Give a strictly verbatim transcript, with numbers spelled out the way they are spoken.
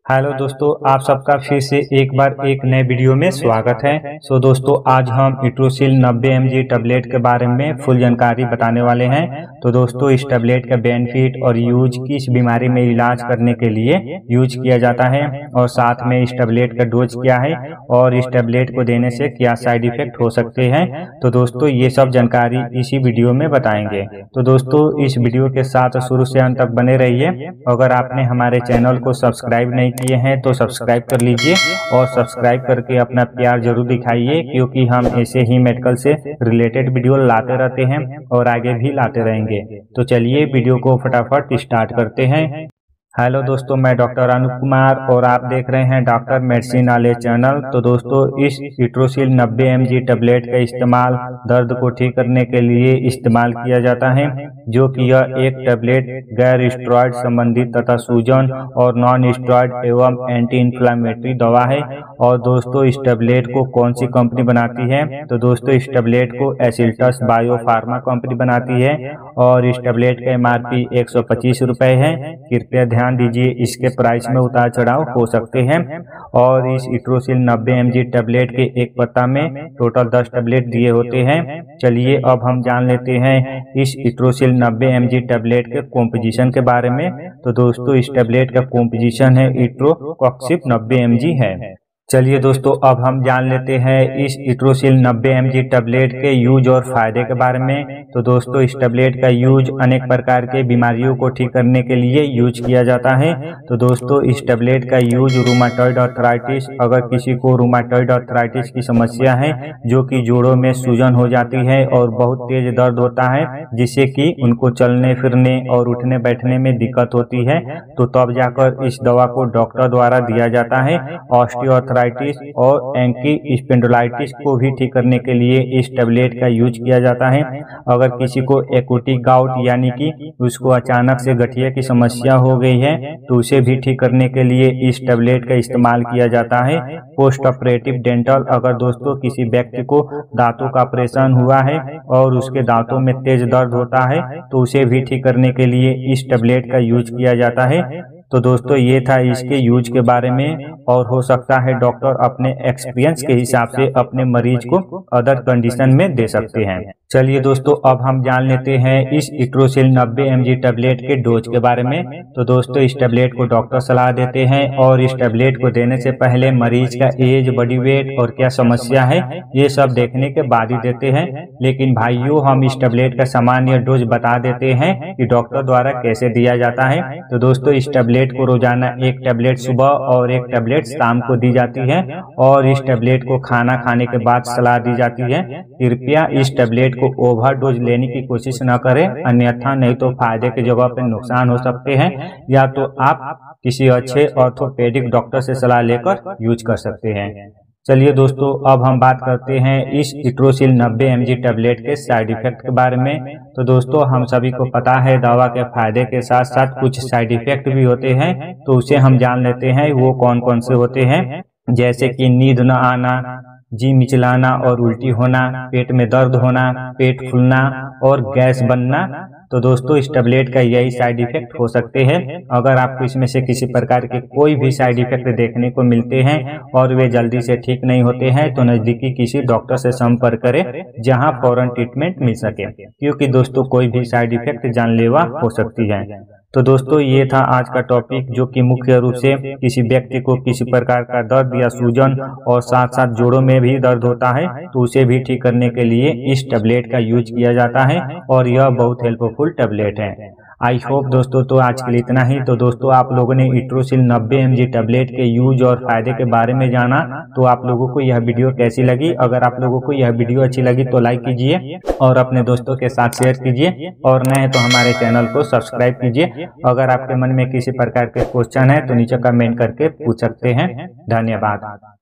Hello दोस्तों, आप सबका फिर से एक बार एक नए वीडियो में स्वागत है। सो दोस्तों, आज हम इट्रोसिल नब्बे एम जी टैबलेट के बारे में फुल जानकारी बताने वाले हैं। तो दोस्तों, इस टैबलेट का बेनिफिट और यूज किस बीमारी में इलाज करने के लिए यूज किया जाता है और साथ में इस टैबलेट का डोज क्या है और इस टैबलेट को देने से क्या साइड इफेक्ट हो सकते हैं। तो दोस्तों, ये सब जानकारी इसी वीडियो में बताएंगे। तो दोस्तों, इस वीडियो के साथ शुरू से अंत तक बने रहिए। अगर आपने हमारे चैनल को सब्सक्राइब नहीं किए हैं तो सब्सक्राइब कर लीजिए और सब्सक्राइब करके अपना प्यार जरूर दिखाइए, क्योंकि हम ऐसे ही मेडिकल से रिलेटेड वीडियो लाते रहते हैं और आगे भी लाते रहेंगे। तो चलिए वीडियो को फटाफट स्टार्ट करते हैं। हेलो दोस्तों, मैं डॉक्टर अनूप कुमार और आप देख रहे हैं डॉक्टर मेडिसिन नॉलेज चैनल। तो दोस्तों, इस इट्रोसिल नब्बे एम जी टैबलेट का इस्तेमाल दर्द को ठीक करने के लिए इस्तेमाल किया जाता है, जो कि यह एक टैबलेट गैर स्टेरॉयड संबंधित तथा सूजन और नॉन स्टेरॉयड एवं एंटी इन्फ्लामेटरी दवा है। और दोस्तों, इस टैबलेट को कौन सी कंपनी बनाती है? तो दोस्तों, इस टैबलेट को एसिल्टस बायो फार्मा कंपनी बनाती है और इस टैबलेट का एम आर पी एक सौ पच्चीस रुपए है। कृपया ध्यान दीजिए, इसके प्राइस में उतार चढ़ाव हो सकते हैं। और इस इट्रोसिल नब्बे एम जी टैबलेट के एक पत्ता में टोटल दस टैबलेट दिए होते हैं। चलिए अब हम जान लेते हैं इस इट्रोसिल नब्बे एम जी टैबलेट के कॉम्पोजिशन के बारे में। तो दोस्तों, इस टैबलेट का कॉम्पोजिशन है इट्रोकॉक्सिब नब्बे एम जी है। चलिए दोस्तों, अब हम जान लेते हैं इस इट्रोसिल नब्बे एम जी टैबलेट के यूज और फायदे के बारे में। तो दोस्तों, इस टैबलेट का यूज अनेक प्रकार के बीमारियों को ठीक करने के लिए यूज किया जाता है। तो दोस्तों, इस टैबलेट का यूज रूमाटॉइड आर्थराइटिस, अगर किसी को रूमाटॉइड आर्थराइटिस की समस्या है, जो कि जोड़ों में सूजन हो जाती है और बहुत तेज दर्द होता है, जिससे कि उनको चलने फिरने और उठने बैठने में दिक्कत होती है, तो तब जाकर इस दवा को डॉक्टर द्वारा दिया जाता है। ऑस्टियो और एंकी स्पेंडोलाइटिस को भी ठीक करने के लिए इस टैबलेट का यूज किया जाता है। अगर किसी को एक्यूटिक गाउट यानी कि उसको अचानक से गठिया की समस्या हो गई है, तो उसे भी ठीक करने के लिए इस टैबलेट का इस्तेमाल किया जाता है। पोस्ट ऑपरेटिव डेंटल, अगर दोस्तों किसी व्यक्ति को दांतों का ऑपरेशन हुआ है और उसके दांतों में तेज दर्द होता है, तो उसे भी ठीक करने के लिए इस टैबलेट का यूज किया जाता है। तो दोस्तों, ये था इसके यूज के बारे में, और हो सकता है डॉक्टर अपने एक्सपीरियंस के हिसाब से अपने मरीज को अदर कंडीशन में दे सकते हैं। चलिए दोस्तों, अब हम जान लेते हैं इस इट्रोसिल नब्बे एम जी टैबलेट के डोज के बारे में। तो दोस्तों, इस टैबलेट को डॉक्टर सलाह देते हैं और इस टैबलेट को देने से पहले मरीज का एज, बॉडी वेट और क्या समस्या है, ये सब देखने के बाद ही देते हैं। लेकिन भाइयों, हम इस टैबलेट का सामान्य डोज बता देते हैं कि डॉक्टर द्वारा कैसे दिया जाता है। तो दोस्तों, इस टैबलेट को रोजाना एक टैबलेट सुबह और एक टैबलेट शाम को दी जाती है और इस टैबलेट को खाना खाने के बाद सलाह दी जाती है। कृपया इस टैबलेट को ओवरडोज लेने की कोशिश न करें, अन्यथा नहीं तो फायदे की जगह पर नुकसान हो सकते हैं। या तो आप किसी अच्छे ऑर्थोपेडिक डॉक्टर से सलाह लेकर यूज कर सकते हैं। चलिए दोस्तों, अब हम बात करते हैं इस इट्रोसिल नब्बे एम जी टैबलेट के साइड इफेक्ट के बारे में। तो दोस्तों, हम सभी को पता है दवा के फायदे के साथ साथ कुछ साइड इफेक्ट भी होते हैं, तो उसे हम जान लेते हैं वो कौन कौन से होते हैं। जैसे कि नींद न आना, जी मिचलाना और उल्टी होना, पेट में दर्द होना, पेट फूलना और गैस बनना। तो दोस्तों, इस टैबलेट का यही साइड इफेक्ट हो सकते हैं। अगर आपको इसमें से किसी प्रकार के कोई भी साइड इफेक्ट देखने को मिलते हैं और वे जल्दी से ठीक नहीं होते हैं, तो नजदीकी किसी डॉक्टर से संपर्क करें जहां फौरन ट्रीटमेंट मिल सके, क्योंकि दोस्तों कोई भी साइड इफेक्ट जानलेवा हो सकती है। तो दोस्तों, ये था आज का टॉपिक, जो कि मुख्य रूप से किसी व्यक्ति को किसी प्रकार का दर्द या सूजन और साथ साथ जोड़ों में भी दर्द होता है, तो उसे भी ठीक करने के लिए इस टैबलेट का यूज किया जाता है और यह बहुत हेल्पफुल टैबलेट है। आई होप दोस्तों, तो आज के लिए इतना ही। तो दोस्तों, आप लोगों ने इट्रोसिल नब्बे एम जी टैबलेट के यूज और फायदे के बारे में जाना, तो आप लोगों को यह वीडियो कैसी लगी? अगर आप लोगों को यह वीडियो अच्छी लगी तो लाइक कीजिए और अपने दोस्तों के साथ शेयर कीजिए, और नए हैं तो हमारे चैनल को सब्सक्राइब कीजिए। अगर आपके मन में किसी प्रकार के क्वेश्चन है तो नीचे कमेंट करके पूछ सकते हैं। धन्यवाद।